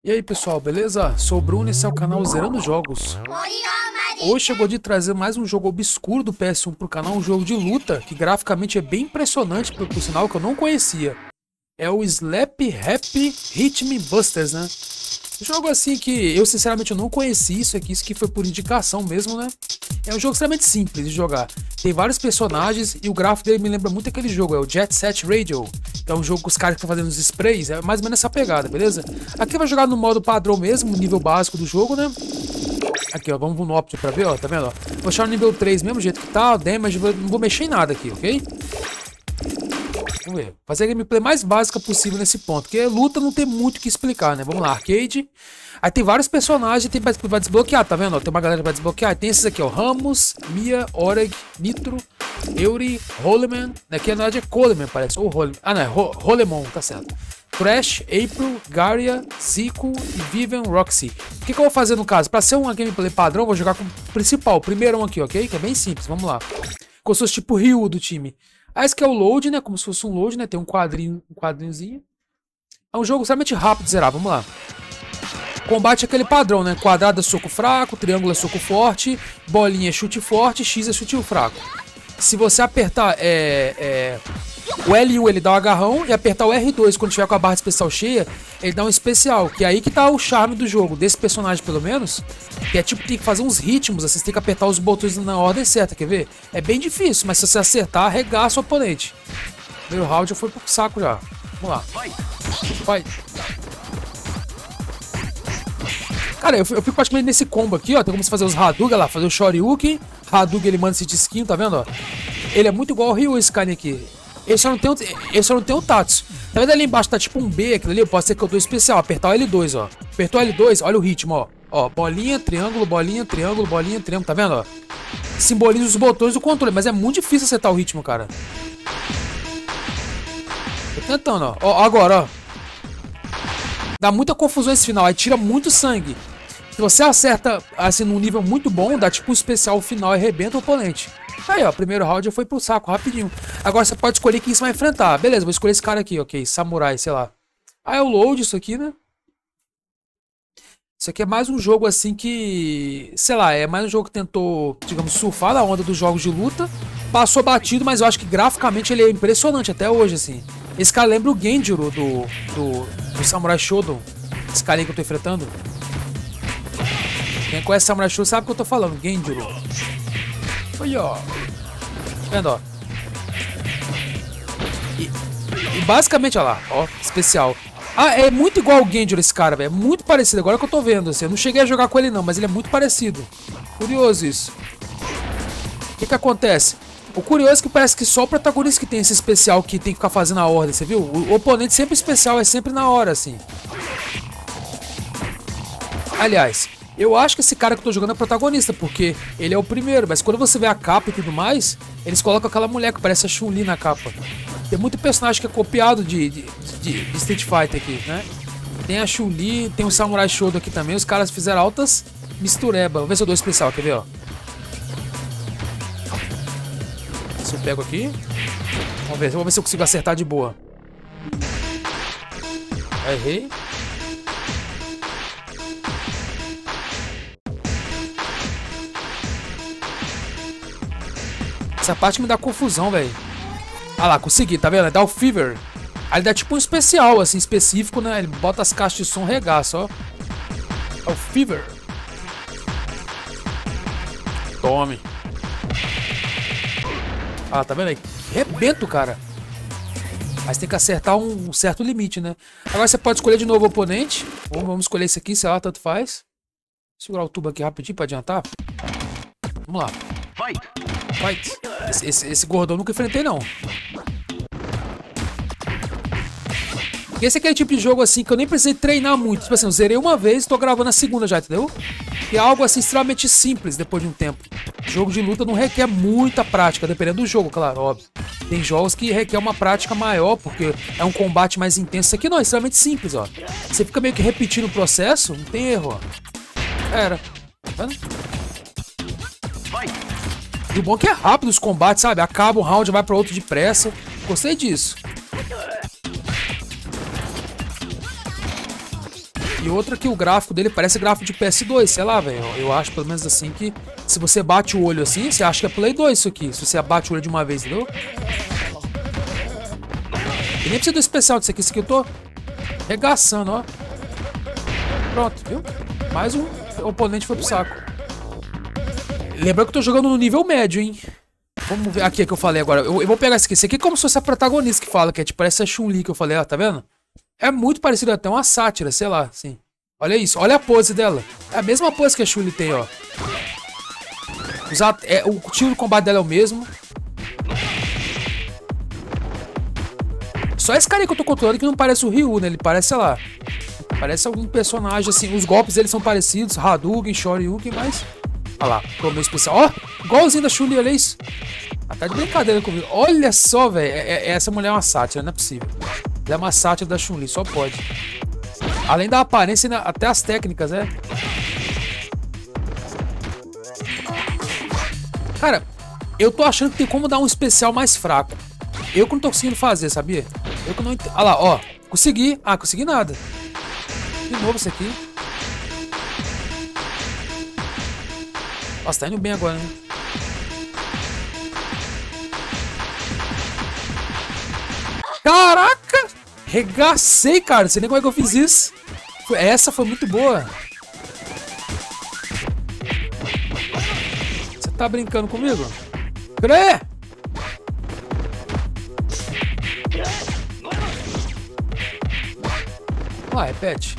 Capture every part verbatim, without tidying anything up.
E aí pessoal, beleza? Sou o Bruno e esse é o canal Zerando Jogos. Hoje chegou de trazer mais um jogo obscuro do P S um pro canal, um jogo de luta que graficamente é bem impressionante, por, por sinal que eu não conhecia. É o Slap Happy Rhythm Busters, né? Um jogo assim que eu sinceramente eu não conheci, isso aqui, isso aqui foi por indicação mesmo, né? É um jogo extremamente simples de jogar. Tem vários personagens e o gráfico dele me lembra muito aquele jogo, é o Jet Set Radio. É um jogo com os caras que estão fazendo os sprays, é mais ou menos essa pegada, beleza? Aqui vai jogar no modo padrão mesmo, nível básico do jogo, né? Aqui, ó, vamos no Option pra ver, ó, tá vendo, ó? Vou deixar no nível três, mesmo jeito que tá, damage, não vou mexer em nada aqui, ok? Vamos ver, fazer a gameplay mais básica possível nesse ponto, porque luta não tem muito o que explicar, né? Vamos lá, arcade. Aí tem vários personagens, tem pra desbloquear, tá vendo? Ó, tem uma galera pra desbloquear, tem esses aqui, ó, Ramos, Mia, Oreg, Nitro, Eury, Holeman, aqui na verdade é Coleman, parece, ou Holeman, ah não, é Ho Holemon, tá certo. Crash, April, Garia, Zico e Vivian Roxy. O que, que eu vou fazer no caso? Pra ser uma gameplay padrão, eu vou jogar com o principal, o primeirão aqui, ok? Que é bem simples, vamos lá. Como se fosse tipo Ryu do time. Aí esse aqui é o load, né? Como se fosse um load, né? Tem um quadrinho, um quadrinhozinho. É um jogo extremamente rápido de zerar, vamos lá. Combate é aquele padrão, né? Quadrado é soco fraco, triângulo é soco forte, bolinha é chute forte, X é chute fraco. Se você apertar é, é, o L um, ele dá um agarrão, e apertar o R dois quando tiver com a barra especial cheia, ele dá um especial. Que é aí que tá o charme do jogo, desse personagem pelo menos. Que é tipo, tem que fazer uns ritmos, assim, você tem que apertar os botões na ordem certa, quer ver? É bem difícil, mas se você acertar, arregaça o oponente. Meu round já foi pro saco já. Vamos lá. Vai. Cara, eu, eu fico praticamente nesse combo aqui, ó. Tem como você fazer os Hadouken lá, fazer o Shoryuken. Hadouken ele manda esse disquinho, tá vendo, ó? Ele é muito igual ao Ryu, esse cara aqui. Ele só não tem o, ele só não tem o Tatsu. Tá vendo ali embaixo, tá tipo um B, aquilo ali, pode ser que eu dou especial. Apertar o L dois, ó. Apertou o L dois, olha o ritmo, ó. Ó, bolinha, triângulo, bolinha, triângulo, bolinha, triângulo, tá vendo, ó? Simboliza os botões do controle, mas é muito difícil acertar o ritmo, cara. Tô tentando, ó. Ó, agora, ó. Dá muita confusão esse final, aí tira muito sangue. Se você acerta, assim, num nível muito bom, dá tipo um especial final e arrebenta o oponente. Aí, ó, primeiro round já foi pro saco, rapidinho. Agora você pode escolher quem você vai enfrentar. Beleza, vou escolher esse cara aqui, ok, samurai, sei lá. Ah, é o load isso aqui, né? Isso aqui é mais um jogo assim que, sei lá, é mais um jogo que tentou, digamos, surfar na onda dos jogos de luta. Passou batido, mas eu acho que graficamente ele é impressionante até hoje, assim. Esse cara lembra o Genjiro do, do, do Samurai Shodown. Esse carinha que eu tô enfrentando. Quem conhece Samurai Shodown sabe o que eu tô falando, Genjiro. Olha, ó. Tá vendo, ó? E, e basicamente, olha lá, ó, especial. Ah, é muito igual ao Genjiro esse cara, velho. É muito parecido, agora que eu tô vendo, assim. Eu não cheguei a jogar com ele não, mas ele é muito parecido. Curioso isso. O que que acontece? O curioso é que parece que só o protagonista que tem esse especial que tem que ficar fazendo a ordem, você viu? O, o oponente sempre especial, é sempre na hora, assim. Aliás, eu acho que esse cara que eu tô jogando é protagonista, porque ele é o primeiro, mas quando você vê a capa e tudo mais, eles colocam aquela mulher que parece a Chun-Li na capa. Tem muito personagem que é copiado de, de, de, de Street Fighter aqui, né? Tem a Chun-Li, tem o Samurai Shodown aqui também, os caras fizeram altas mistureba. Vamos ver se eu dou especial, quer ver, ó? Se eu pego aqui. Vamos ver, vamos ver se eu consigo acertar de boa. Errei. Essa parte me dá confusão, velho. Ah lá, consegui, tá vendo? Dá o Fever. Aí ele dá tipo um especial, assim, específico, né? Ele bota as caixas de som, regaça, ó. É o Fever. Tome. Ah, tá vendo aí? Rebento, cara. Mas tem que acertar um certo limite, né? Agora você pode escolher de novo o oponente. Ou vamos escolher esse aqui, sei lá, tanto faz. Segurar o tubo aqui rapidinho pra adiantar. Vamos lá. Fight! Fight! Esse, esse, esse gordão eu nunca enfrentei, não. Esse é aquele tipo de jogo assim que eu nem precisei treinar muito. Tipo assim, eu zerei uma vez e tô gravando a segunda já, entendeu? E é algo assim extremamente simples depois de um tempo. Jogo de luta não requer muita prática, dependendo do jogo, claro, óbvio. Tem jogos que requer uma prática maior, porque é um combate mais intenso. Isso aqui não, é extremamente simples, ó. Você fica meio que repetindo o processo, não tem erro, ó. Era. Tá vendo? E o bom é que é rápido os combates, sabe? Acaba um round, vai pra outro depressa. Gostei disso. E outra que o gráfico dele parece gráfico de P S dois, sei lá, velho. Eu acho pelo menos assim que se você bate o olho assim, você acha que é Play dois isso aqui. Se você abate o olho de uma vez, entendeu? E nem precisa do especial disso aqui. Isso aqui eu tô regaçando, ó. Pronto, viu? Mais um oponente foi pro saco. Lembrando que eu tô jogando no nível médio, hein? Vamos ver aqui que eu falei agora. Eu, eu vou pegar esse aqui. Esse aqui é como se fosse a protagonista que fala, que é tipo, parece a Chun-Li que eu falei, ó, tá vendo? É muito parecido até uma sátira, sei lá, assim. Olha isso, olha a pose dela. É a mesma pose que a Chun-Li tem, ó. Usar, é, o tiro de combate dela é o mesmo. Só esse carinha que eu tô controlando que não parece o Ryu, né? Ele parece, sei lá, parece algum personagem, assim. Os golpes deles são parecidos, Hadouken, Shoryuken, mas... Olha lá, ficou meio especial. Ó, igualzinho da Chun-Li, olha isso. Ah, tá de brincadeira comigo. Olha só, velho. É, é, essa mulher é uma sátira, não é possível. Ela é uma sátira da Chun-Li, só pode. Além da aparência, até as técnicas, é. Cara, eu tô achando que tem como dar um especial mais fraco. Eu que não tô conseguindo fazer, sabia? Eu que não entendo. Olha lá, ó. Consegui. Ah, consegui nada. De novo isso aqui. Nossa, tá indo bem agora, né? Caraca! Regacei, cara. Não sei nem como é que eu fiz isso. Essa foi muito boa. Você tá brincando comigo? Crê! Ah, repete.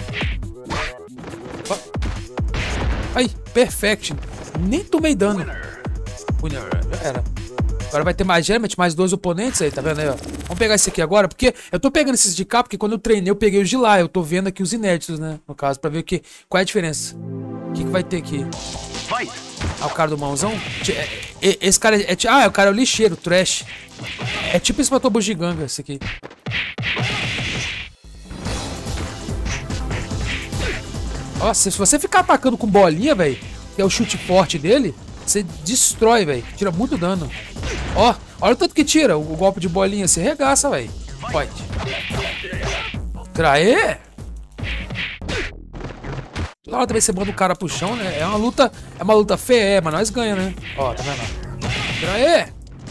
Aí, perfect. Nem tomei dano. Winner, já era. Agora vai ter mais, geralmente, mais dois oponentes aí, tá vendo aí, ó? Vamos pegar esse aqui agora, porque eu tô pegando esses de cá, porque quando eu treinei eu peguei os de lá. Eu tô vendo aqui os inéditos, né? No caso, pra ver o que, qual é a diferença. O que, que vai ter aqui? Ah, o cara do mãozão? Esse cara é... Ah, o cara é o lixeiro, trash. É tipo esse Pato Bugiganga, esse aqui. Nossa, se você ficar atacando com bolinha, velho, que é o chute forte dele, você destrói, velho. Tira muito dano. Ó, olha o tanto que tira o, o golpe de bolinha. Você regaça, velho. Pode. Craê? Toda hora também você manda o cara pro chão, né? É uma luta, é uma luta feia, mas nós ganhamos, né? Ó, tá vendo? Craê?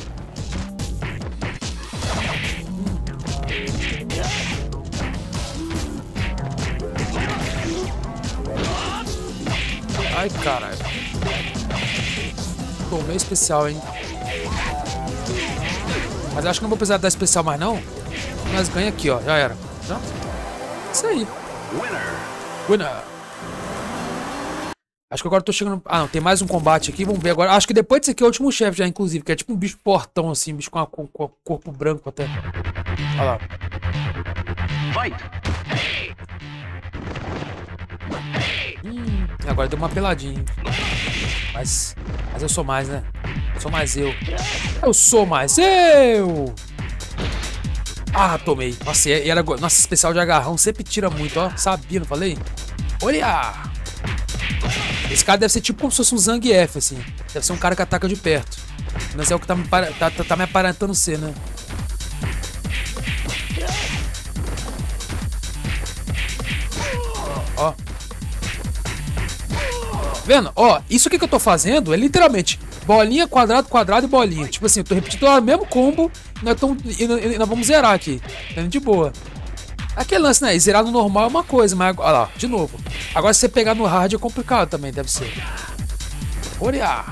Ai, caralho. Tomei especial, hein? Mas acho que não vou precisar dar especial mais, não. Nós ganha aqui, ó. Já era. Já? Isso aí. Winner. Winner. Acho que agora eu tô chegando... Ah, não. Tem mais um combate aqui. Vamos ver agora. Acho que depois desse aqui é o último chefe já, inclusive. Que é tipo um bicho portão, assim. Um bicho com, a, com, com corpo branco até. Olha lá. Fight. Hum, agora deu uma peladinha. Mas, mas eu sou mais, né? Eu sou mais eu. Eu sou mais eu! Ah, tomei. Nossa, e era... Nossa, especial de agarrão sempre tira muito, ó. Sabia, não falei? Olha! Esse cara deve ser tipo como se fosse um Zangief, assim. Deve ser um cara que ataca de perto. Mas é o que tá me, para... tá, tá, tá me aparentando ser, né? Ó. Vendo? Ó, isso aqui que eu tô fazendo é literalmente bolinha, quadrado, quadrado e bolinha. Tipo assim, eu tô repetindo o mesmo combo e nós, tão, e nós vamos zerar aqui. Tá de boa. Aquele lance, né? Zerar no normal é uma coisa, mas... Olha lá, de novo. Agora se você pegar no hard é complicado também, deve ser. Olha!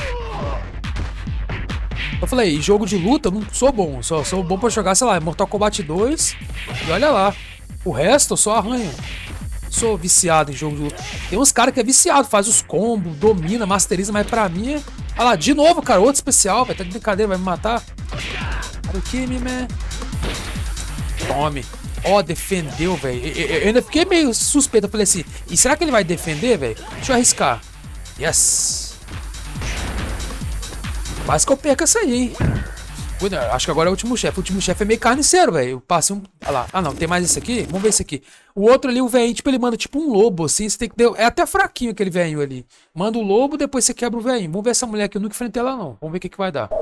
Eu falei, jogo de luta eu não sou bom. Só sou bom pra jogar, sei lá, Mortal Kombat dois. E olha lá. O resto eu só arranho. Sou viciado em jogo de luta. Tem uns caras que é viciado, faz os combos, domina, masteriza, mas pra mim é... Olha lá, de novo, cara, outro especial, vai tá de brincadeira, vai me matar. O que, man? Tome. Ó, oh, defendeu, velho. Eu, eu ainda fiquei meio suspeito, eu falei assim, e será que ele vai defender, velho? Deixa eu arriscar. Yes. Quase que eu perco essa aí, hein? Acho que agora é o último chefe. O último chefe é meio carniceiro, velho. Eu passei um... Olha lá. Ah, não. Tem mais esse aqui? Vamos ver esse aqui. O outro ali, o velhinho, tipo, ele manda tipo um lobo, assim. Você tem que... É até fraquinho aquele velhinho ali. Manda o lobo, depois você quebra o velhinho. Vamos ver essa mulher aqui. Eu nunca enfrentei ela, não. Vamos ver o que, que vai dar.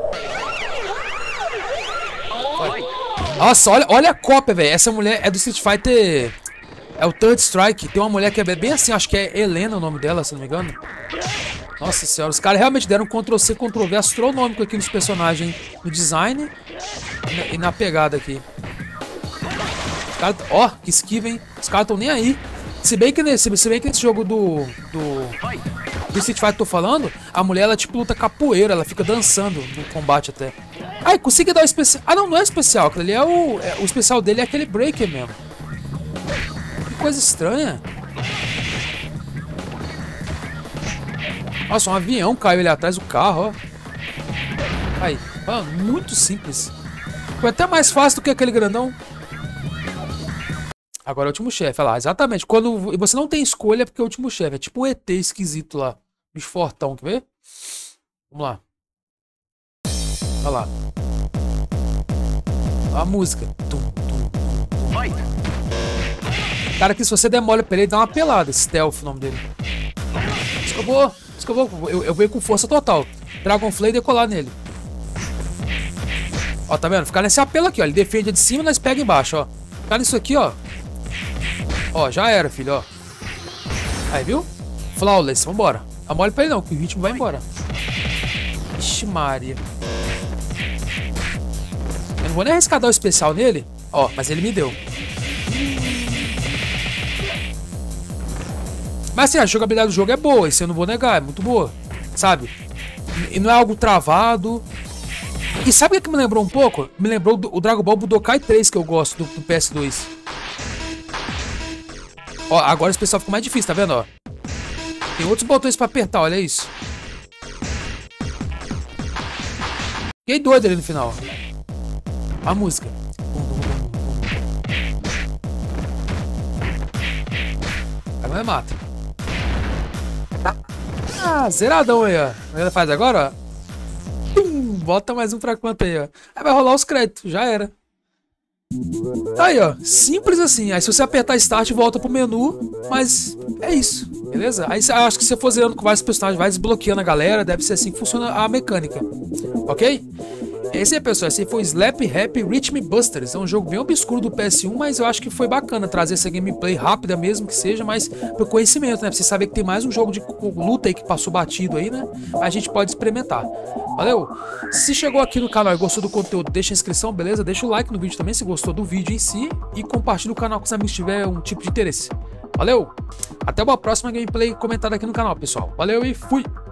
Vai. Nossa, olha, olha a cópia, velho. Essa mulher é do Street Fighter... É o Third Strike. Tem uma mulher que é bem assim, acho que é Helena o nome dela, se não me engano. Nossa senhora, os caras realmente deram um control C, control V astronômico aqui nos personagens, no design e na, e na pegada aqui. Cara, ó, que esquiva, hein? Os caras estão nem aí. Se bem que nesse, se bem que nesse jogo do, do, do Street Fighter que eu tô falando, a mulher, ela tipo luta capoeira, ela fica dançando no combate até. Ai, consegui dar o especial. Ah, não, não é especial, aquele é o, é, o especial dele é aquele breaker mesmo. Que coisa estranha. Nossa, um avião caiu ali atrás do carro, ó. Aí, mano, muito simples. Foi até mais fácil do que aquele grandão. Agora é o último chefe, olha lá, exatamente. Quando você não tem escolha, é porque é o último chefe. É tipo o E T esquisito lá. Bicho fortão, quer ver? Vamos lá. Olha lá. Olha a música. Tum, tum, tum. Vai. Cara, que se você demora pra ele, ele dá uma pelada. Stealth, o nome dele. Isso que eu vou... Isso que eu vou... Eu, eu venho com força total. Dragon Flame e decolar nele. Ó, tá vendo? Ficar nesse apelo aqui, ó. Ele defende de cima e nós pega embaixo, ó. Ficar nisso aqui, ó. Ó, já era, filho, ó. Aí, viu? Flawless, vambora. Não mole pra ele não, que o ritmo vai embora. Ixi, Maria. Eu não vou nem arriscar dar o especial nele. Ó, mas ele me deu. Mas assim, a jogabilidade do jogo é boa, isso eu não vou negar, é muito boa. Sabe? E não é algo travado. E sabe o que me lembrou um pouco? Me lembrou do, o Dragon Ball Budokai três que eu gosto do, do P S dois. Ó, agora o especial ficou mais difícil, tá vendo, ó? Tem outros botões pra apertar, olha isso. Fiquei doido ali no final. A música. Agora mata. Ah, zeradão aí, ó. Ele faz agora, ó. Pum, bota mais um pra conta aí, ó. Aí vai rolar os créditos, já era. Tá aí, ó. Simples assim. Aí se você apertar Start, volta pro menu. Mas é isso, beleza? Aí acho que se você for zerando com vários personagens, vai desbloqueando a galera. Deve ser assim que funciona a mecânica. Ok? Esse aí, pessoal, esse aí foi Slap Happy Rhythm Busters. É um jogo bem obscuro do P S um, mas eu acho que foi bacana trazer essa gameplay rápida mesmo que seja, mas pro conhecimento, né? Pra você saber que tem mais um jogo de luta aí que passou batido aí, né? A gente pode experimentar. Valeu? Se chegou aqui no canal e gostou do conteúdo, deixa a inscrição, beleza? Deixa o like no vídeo também se gostou do vídeo em si e compartilha o canal com os amigos se tiver um tipo de interesse. Valeu? Até uma próxima gameplay comentada aqui no canal, pessoal. Valeu e fui!